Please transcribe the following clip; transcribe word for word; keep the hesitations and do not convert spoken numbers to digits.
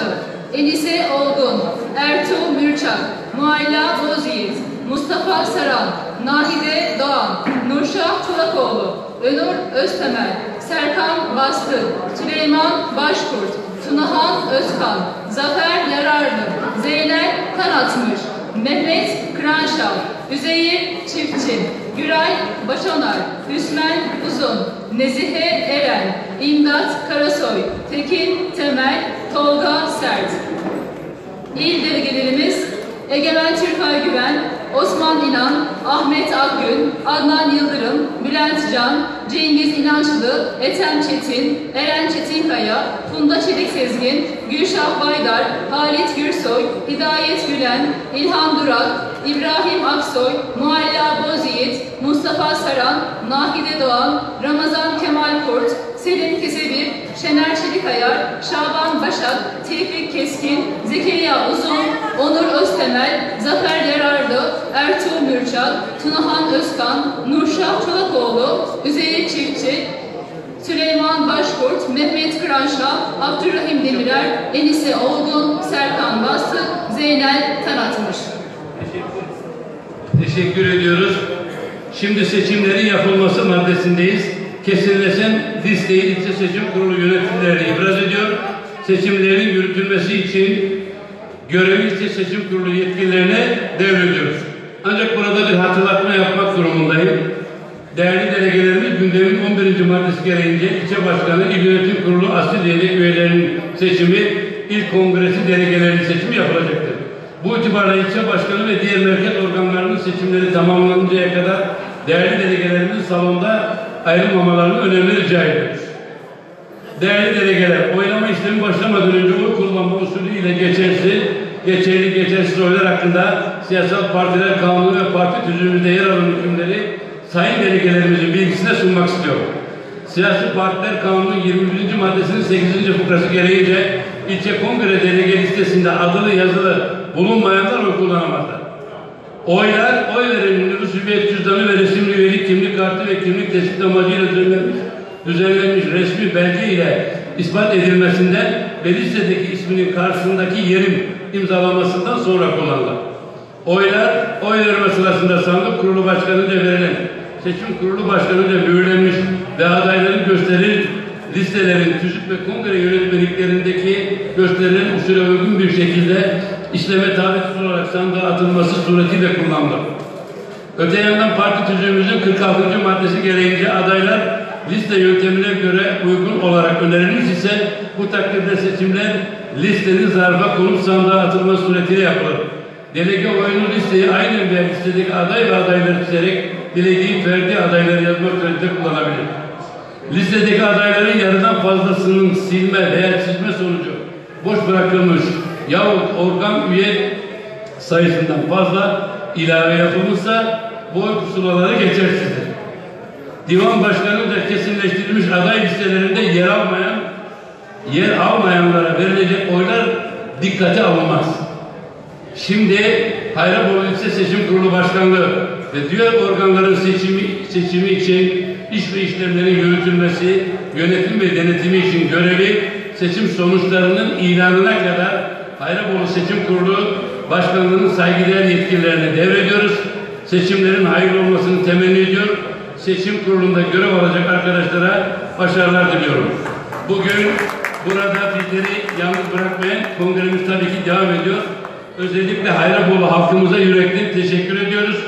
Kırançlı, Enise Olgun, Ertuğ Mürçak, Mualla Bozyiğit, Mustafa Saran, Nahide Doğan, Nurşah Çolakoğlu, Önur Öztemel, Serkan Bastı, Süleyman Başkurt, Tunahan Özkan, Zafer Yararlı, Zeynel Kanatmış, Mehmet Kıranşal, Üzeyir Çiftçi, Güray Başonar, Hüsmen Uzun, Nezihe Eren, İmdat Karasoy, Tekin Temel, Tolga Sert. İl delegelerimiz Egemen Türkay Güven, Osman İnan, Ahmet Akgün, Adnan Yıldırım, Bülent Can, Cengiz İnançlı, Ethem Çetin, Eren Çetinkaya, Funda Çelik Sezgin, Gülşah Baydar, Halit Gürsoy, Hidayet Gülen, İlhan Durak, İbrahim Aksoy, Mualla Bozyiğit, Mustafa Saran, Nahide Doğan, Ramazan Kemal Kurt, Selim Kesebir, Şener Çelikayar, Şaban Başak, Tevfik Keskin, Zekeriya Uzun, Onur Öztemel, Zafer Yararlı, Ertuğ Mürçak, Tunahan Özkan, Nurşah Çolakoğlu, Üzeyir Çiftçi, Süleyman Başkurt, Mehmet Kıranşal, Abdurrahim Demirer, Enise Olgun, Serkan Bastı, Zeynel Tanatmış. Teşekkür ediyoruz. Şimdi seçimlerin yapılması maddesindeyiz. Kesinleşen listeyi ilçe seçim kurulu yöneticileri ibraz ediyor. Seçimlerin yürütülmesi için görevli ilçe seçim kurulu yetkililerine devrediyoruz. Ancak burada bir hatırlatma yapmak durumundayım. Değerli delegelerimiz gündemin on birinci maddesi gereğince ilçe başkanı, il yönetim kurulu asil yedek üyelerinin seçimi, il kongresi delegelerinin seçimi yapılacaktır. Bu itibarla ilçe başkanı ve diğer merkez organlarının seçimleri tamamlanıncaya kadar değerli delegelerimiz salonda ayrılmamalarını önemli rica ediyoruz. Değerli delegeler, oylama işlemi başlamadan önce oy kullanma usulü ile geçersiz, geçerli geçersiz oylar hakkında siyasal partiler kanunu ve parti tüzüğümüzde yer alan hükümleri sayın delegelerimizin bilgisine sunmak istiyorum. Siyasi partiler kanunun yirmi birinci maddesinin sekizinci fıkrası gereğince ilçe kongre delege listesinde adlı yazılı bulunmayanlar oy kullanamazlar. Oylar, oy verenin nüfus hüviyet cüzdanı ve resimli üyelik kimlik kartı ve kimlik tespit amacıyla düzenlenmiş, düzenlenmiş resmi belge ile ispat edilmesinden ve listedeki isminin karşısındaki yerin imzalamasından sonra kullanılır. Oylar, oy verme sırasında sandık kurulu başkanınca verilen, seçim kurulu başkanınca mühürlenmiş ve adayların gösterilen listelerin tüzük ve kongre yönetmeliklerindeki gösterilen usule uygun bir şekilde işleme tabi tutularak sandığa atılması suretiyle kullanılır. Öte yandan parti tüzüğümüzün kırk altıncı maddesi gereğince adaylar liste yöntemine göre uygun olarak önerilmiş ise bu takdirde seçimler listenin zarfa konup sandığa atılması suretiyle yapılır. Delege oyunu listeyi aynen veya listedeki aday ve adayları çizerek dilediği ferdi adayları yazmak suretiyle kullanabilir. Listedeki adayların yarıdan fazlasının silme veya çizme sonucu boş bırakılmış yahut organ üye sayısından fazla ilave yapılmışsa bu oy pusulaları geçersizdir. Divan başkanı'nca kesinleştirilmiş aday listelerinde yer almayan, yer almayanlara verilecek oylar dikkate alınmaz. Şimdi Hayrabolu İlçe Seçim Kurulu Başkanlığı ve diğer organların seçimi, seçimi için iş ve işlemlerin yürütülmesi, yönetim ve denetimi için görevli seçim sonuçlarının ilanına kadar Hayrabolu Seçim Kurulu Başkanlığı'nın saygıdeğer yetkililerine devrediyoruz. Seçimlerin hayırlı olmasını temenni ediyor. Seçim kurulunda görev alacak arkadaşlara başarılar diliyorum. Bugün burada bizleri yalnız bırakmayan kongremiz tabii ki devam ediyor. Özellikle Hayrabolu halkımıza yürekli teşekkür ediyoruz.